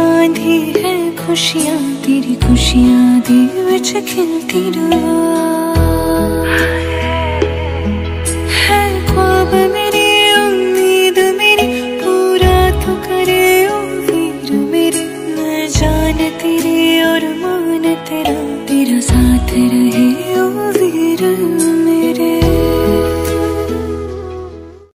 बांधी है खुशियाँ, तेरी खुशियाँ दे विच खिलती है ख्वाब मेरी, उम्मीद मेरी, पूरा तो करे ओ वीर मेरे। मैं जान तेरी और मान तेरा, तेरा साथ रहे